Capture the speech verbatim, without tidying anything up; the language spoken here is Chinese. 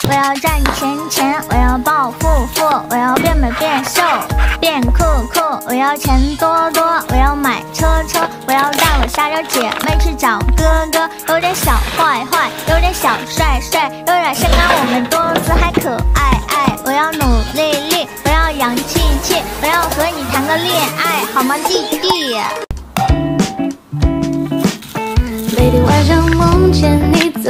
我要赚钱钱，我要暴富富，我要变美变瘦变酷酷，我要钱多多，我要买车车，我要带我下周姐妹去找哥哥，有点小坏坏，有点小帅帅，有点身高我们多姿还可爱爱，我要努力力，我要洋气气，我要和你谈个恋爱，好吗，弟弟？ Baby， 晚上梦见你。